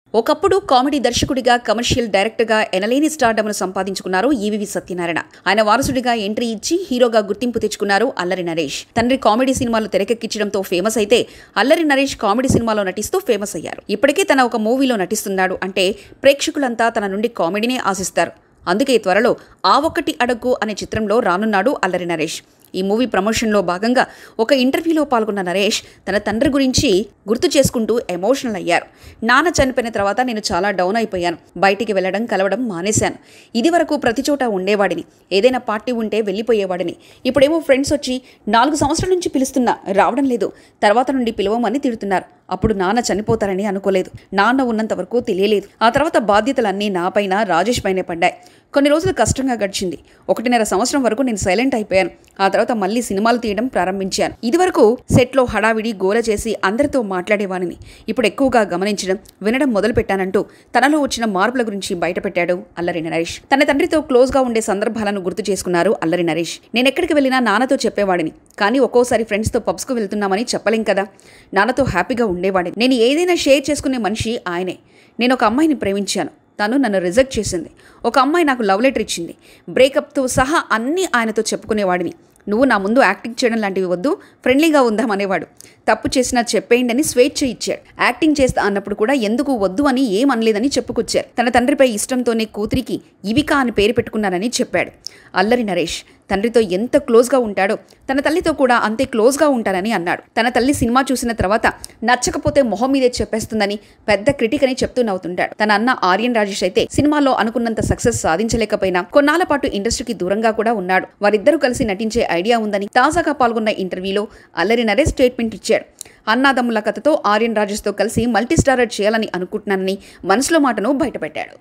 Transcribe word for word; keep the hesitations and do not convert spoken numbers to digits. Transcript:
ఒకప్పుడు కామెడీ దర్శకుడిగా, కమర్షియల్ డైరెక్టర్గా ఎనలేని స్టార్డమ్ను సంపాదించుకున్నారు ఈవీవి సత్యనారాయణ. ఆయన వారసుడిగా ఎంట్రీ ఇచ్చి హీరోగా గుర్తింపు తెచ్చుకున్నారు అల్లరి నరేష్. తండ్రి కామెడీ సినిమాలు తెరకెక్కించడంతో ఫేమస్ అయితే అల్లరి నరేష్ కామెడీ సినిమాలో నటిస్తూ ఫేమస్ అయ్యారు. ఇప్పటికే తన ఒక మూవీలో నటిస్తున్నాడు అంటే ప్రేక్షకులంతా తన నుండి కామెడీనే ఆశిస్తారు. అందుకే త్వరలో ఆ ఒక్కటి అడగ్గు అనే చిత్రంలో రానున్నాడు అల్లరి నరేష్. ఈ మూవీ ప్రమోషన్లో భాగంగా ఒక ఇంటర్వ్యూలో పాల్గొన్న నరేష్ తన తండ్రి గురించి గుర్తు చేసుకుంటూ ఎమోషనల్ అయ్యారు. నాన్న చనిపోయిన తర్వాత నేను చాలా డౌన్ అయిపోయాను. బయటికి వెళ్ళడం, కలవడం మానేశాను. ఇది వరకు ప్రతి చోట ఉండేవాడిని. ఏదైనా పార్టీ ఉంటే వెళ్ళిపోయేవాడిని. ఇప్పుడేమో ఫ్రెండ్స్ వచ్చి నాలుగు సంవత్సరాల నుంచి పిలుస్తున్నా రావడం లేదు. తర్వాత నుండి పిలవమని తిడుతున్నారు. అప్పుడు నాన్న చనిపోతారని అనుకోలేదు. నాన్న ఉన్నంత వరకు తెలియలేదు. ఆ తర్వాత బాధ్యతలన్నీ నాపైన, రాజేష్ పైనే పడ్డాయి. కొన్ని రోజులు కష్టంగా గడిచింది. ఒకటిన్నర సంవత్సరం వరకు నేను సైలెంట్ అయిపోయాను. ఆ తర్వాత మళ్ళీ సినిమాలు తీయడం ప్రారంభించాను. ఇదివరకు సెట్లో హడావిడి గోల చేసి అందరితో మాట్లాడేవాడిని. ఇప్పుడు ఎక్కువగా గమనించడం, వినడం మొదలుపెట్టానంటూ తనలో వచ్చిన మార్పుల గురించి బయటపెట్టాడు అల్లరి నరేష్. తన తండ్రితో క్లోజ్గా ఉండే సందర్భాలను గుర్తు చేసుకున్నారు అల్లరి నరేష్. నేను ఎక్కడికి వెళ్ళినా నాన్నతో చెప్పేవాడిని. కానీ ఒక్కోసారి ఫ్రెండ్స్తో పబ్స్కు వెళ్తున్నామని చెప్పలేం కదా. నాన్నతో హ్యాపీగా ఉండేవాడిని. నేను ఏదైనా షేర్ చేసుకునే మనిషి ఆయనే. నేను ఒక అమ్మాయిని ప్రేమించాను. తను నన్ను రిజెక్ట్ చేసింది. ఒక అమ్మాయి నాకు లవ్ లెటర్ ఇచ్చింది. బ్రేకప్తో సహా అన్నీ ఆయనతో చెప్పుకునేవాడిని. నువ్వు నా ముందు యాక్టింగ్ చేయడం లాంటివి వద్దు, ఫ్రెండ్లీగా ఉందామనేవాడు. తప్పు చేసినా చెప్పేయండి అని స్వేచ్ఛ ఇచ్చాడు. యాక్టింగ్ చేస్తా అన్నప్పుడు కూడా ఎందుకు వద్దు అని ఏమనలేదని చెప్పుకొచ్చారు. తన తండ్రిపై ఇష్టంతోనే కూతురికి ఇవిక అని పేరు పెట్టుకున్నానని చెప్పాడు అల్లరి నరేష్. తండ్రితో ఎంత క్లోజ్గా ఉంటాడో తన తల్లితో కూడా అంతే క్లోజ్గా ఉంటానని అన్నాడు. తన తల్లి సినిమా చూసిన తర్వాత నచ్చకపోతే మొహం మీదే చెప్పేస్తుందని పెద్ద క్రిటిక్ అని చెప్తూ నవ్వుతుంటాడు. తన అన్న ఆర్యన్ రాజేష్ అయితే సినిమాలో అనుకున్నంత సక్సెస్ సాధించలేకపోయినా కొన్నాళ్ల పాటు ఇండస్ట్రీకి దూరంగా కూడా ఉన్నాడు. వారిద్దరూ కలిసి నటించే ఐడియా ఉందని తాజాగా పాల్గొన్న ఇంటర్వ్యూలో అల్లరి నరేష్ స్టేట్మెంట్ ఇచ్చాడు. అన్నాదమ్ముల కథతో ఆర్యన్ రాజేష్తో కలిసి మల్టీ స్టారర్ చేయాలని అనుకుంటున్నానని మనసులో మాటను బయటపెట్టాడు.